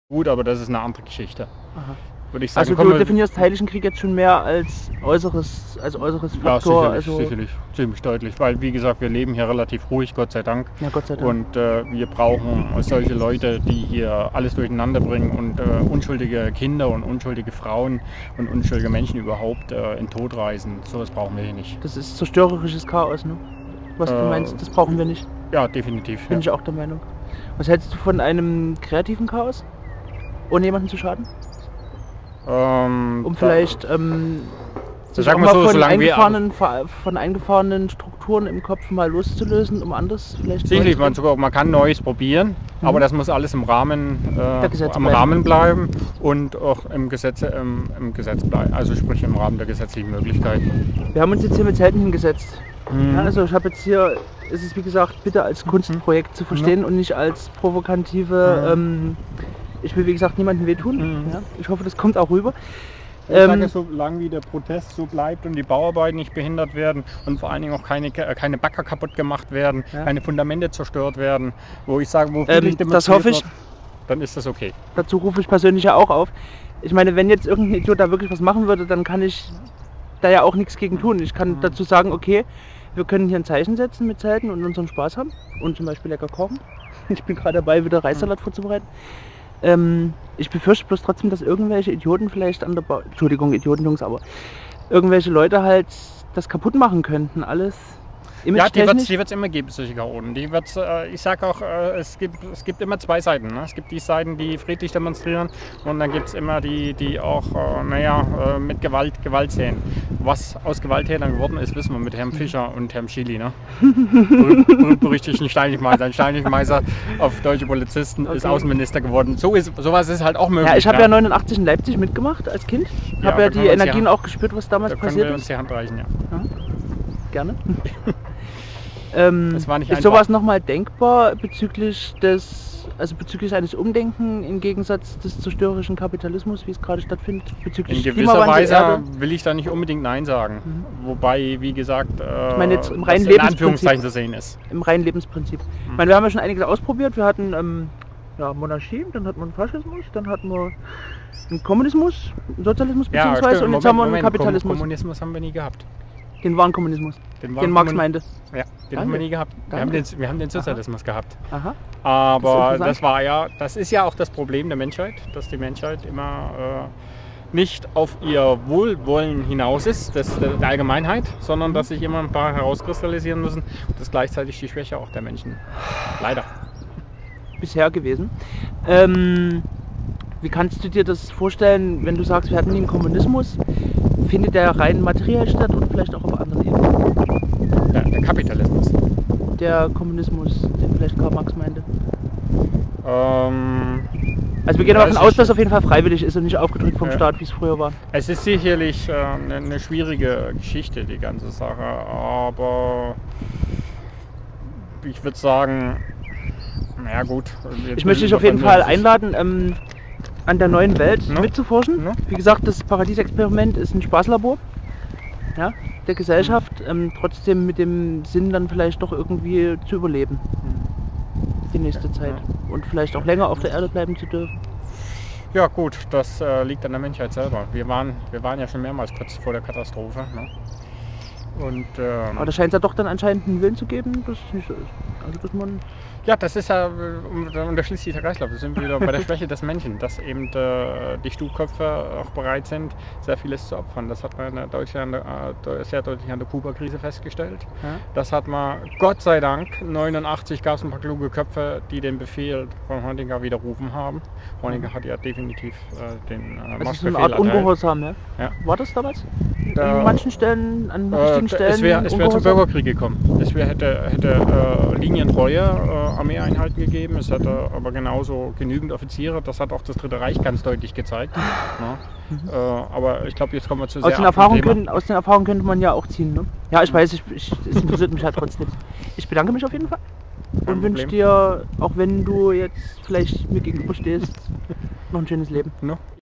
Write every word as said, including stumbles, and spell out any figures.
gut, aber das ist eine andere Geschichte. Aha. Würde ich sagen. Also du definierst Heiligen Krieg jetzt schon mehr als äußeres, als äußeres Faktor? Ja, sicherlich, also sicherlich, ziemlich deutlich, weil wie gesagt, wir leben hier relativ ruhig, Gott sei Dank. Ja, Gott sei Dank. Und äh, wir brauchen solche Leute, die hier alles durcheinander bringen und äh, unschuldige Kinder und unschuldige Frauen und unschuldige Menschen überhaupt äh, in Tod reißen. Sowas brauchen wir hier nicht. Das ist zerstörerisches Chaos, ne? Was äh, du meinst, das brauchen wir nicht. Ja, definitiv. Bin ja. ich auch der Meinung. Was hältst du von einem kreativen Chaos? Ohne jemanden zu schaden? Ähm, um vielleicht ähm, sich sagen auch wir mal so, von, eingefahrenen, wir, von eingefahrenen Strukturen im Kopf mal loszulösen, um anders vielleicht... Sicherlich, man, sogar, man kann Neues probieren, mhm. aber das muss alles im Rahmen, äh, am bleiben. Rahmen bleiben und auch im Gesetz, im, im Gesetz bleiben, also sprich im Rahmen der gesetzlichen Möglichkeiten. Wir haben uns jetzt hier mit Zelten hingesetzt. Mhm. Ja, also ich habe jetzt hier, ist es wie gesagt, bitte als Kunstprojekt mhm. zu verstehen mhm. und nicht als provokative... Mhm. Ähm, ich will wie gesagt niemandem wehtun. Mhm. Ja, ich hoffe, das kommt auch rüber. Ich ähm, sage, solange wie der Protest so bleibt und die Bauarbeiten nicht behindert werden und vor allen Dingen auch keine, keine Bagger kaputt gemacht werden, ja. keine Fundamente zerstört werden, wo ich sage, wo ähm, das hoffe ich, wird, dann ist das okay. Dazu rufe ich persönlich ja auch auf. Ich meine, wenn jetzt irgendein Idiot da wirklich was machen würde, dann kann ich da ja auch nichts gegen tun. Ich kann mhm. dazu sagen, okay, wir können hier ein Zeichen setzen mit Zelten und unseren Spaß haben und zum Beispiel lecker kochen. Ich bin gerade dabei, wieder Reissalat mhm. vorzubereiten. Ähm, ich befürchte bloß trotzdem, dass irgendwelche Idioten vielleicht an der Bau... Entschuldigung, Idioten, Jungs, aber irgendwelche Leute halt das kaputt machen könnten, alles. Ja, die wird es immer geben, solche Chaoten. Die wird's, äh, ich sage auch, äh, es, gibt, es gibt immer zwei Seiten. Ne? Es gibt die Seiten, die friedlich demonstrieren und dann gibt es immer die, die auch, äh, naja, äh, mit Gewalt Gewalt sehen. Was aus Gewalttätern geworden ist, wissen wir mit Herrn Fischer und Herrn Schily. Ne? Berühmt-berüchtigten Steinigmeiser. Ein Steinigmeiser auf deutsche Polizisten okay. ist Außenminister geworden. So ist, sowas ist halt auch möglich. Ja, ich habe ja. ja neunundachtzig in Leipzig mitgemacht als Kind. Ich ja, habe ja die Energien auch gespürt, was damals da passiert können wir uns ist. die Hand reichen, ja. ja. Gerne. ähm, das war nicht ist sowas nochmal denkbar bezüglich des, also bezüglich eines Umdenken im Gegensatz des zerstörerischen Kapitalismus, wie es gerade stattfindet? Bezüglich in gewisser Weise Erde? Will ich da nicht unbedingt Nein sagen. Mhm. Wobei, wie gesagt, äh, ich meine jetzt im reinen in Anführungszeichen zu sehen ist. Im reinen Lebensprinzip. Mhm. Ich meine, wir haben ja schon einiges ausprobiert. Wir hatten ähm, ja, Monarchie, dann hatten wir einen Faschismus, dann hatten wir einen Kommunismus, einen Sozialismus ja, beziehungsweise stimmt. und jetzt Moment, haben wir einen Moment, Kapitalismus. Kommunismus haben wir nie gehabt. Den wahren Kommunismus, den, den Marx meinte. Ja, den Danke. haben wir nie gehabt. Wir haben, den, wir haben den Sozialismus Aha. gehabt. Aha. Aber das, das war ja, das ist ja auch das Problem der Menschheit, dass die Menschheit immer äh, nicht auf ihr Wohlwollen hinaus ist, das, der Allgemeinheit, sondern dass sich immer ein paar herauskristallisieren müssen. Und das ist gleichzeitig die Schwäche auch der Menschen. Leider. Bisher gewesen. Ähm, wie kannst du dir das vorstellen, wenn du sagst, wir hatten nie einen Kommunismus? Findet der rein materiell statt und vielleicht auch auf anderen Ebenen? Ja, der Kapitalismus. Der Kommunismus, den vielleicht Karl Marx meinte. Ähm, also wir gehen davon aus, dass es auf jeden Fall freiwillig ist und nicht aufgedrückt vom ja. Staat, wie es früher war. Es ist sicherlich äh, eine, eine schwierige Geschichte, die ganze Sache, aber ich würde sagen, na gut. Ich möchte dich auf jeden Fall einladen, ähm, an der neuen Welt no? mitzuforschen. No? Wie gesagt, das Paradiesexperiment ist ein Spaßlabor, ja, der Gesellschaft, ähm, trotzdem mit dem Sinn dann vielleicht doch irgendwie zu überleben die nächste Zeit ja. und vielleicht auch länger auf der Erde bleiben zu dürfen. Ja gut, das äh, liegt an der Menschheit selber. Wir waren, wir waren ja schon mehrmals kurz vor der Katastrophe. Ne? Und, ähm, aber da scheint es ja doch dann anscheinend einen Willen zu geben, dass es nicht so ist. Also, dass man ja, das ist ja, und da schließt sich der Kreislauf. Wir sind wieder bei der Schwäche des Menschen, dass eben äh, die Stuhlköpfe auch bereit sind, sehr vieles zu opfern. Das hat man in Deutschland äh, sehr deutlich an der Kuba-Krise festgestellt. Ja. Das hat man, Gott sei Dank, neunundachtzig gab es ein paar kluge Köpfe, die den Befehl von Honecker widerrufen haben. Honecker hat ja definitiv äh, den äh, das ist eine Art Ungehorsam, ja? Ja. War das damals? Da, an manchen Stellen, an wichtigen äh, Stellen? Es wäre wär zum Bürgerkrieg gekommen. Es wär, hätte, hätte äh, linientreue äh, Armeeeinheiten gegeben. Es hatte aber genauso genügend Offiziere. Das hat auch das Dritte Reich ganz deutlich gezeigt. Ja. Mhm. Äh, aber ich glaube, jetzt kommen wir zu sehr aus den, Erfahrungen können, aus den Erfahrungen könnte man ja auch ziehen. Ne? Ja, ich weiß, ich, ich, es interessiert mich halt trotzdem. Ich bedanke mich auf jeden Fall und wünsche dir, auch wenn du jetzt vielleicht mir gegenüber stehst, noch ein schönes Leben. No.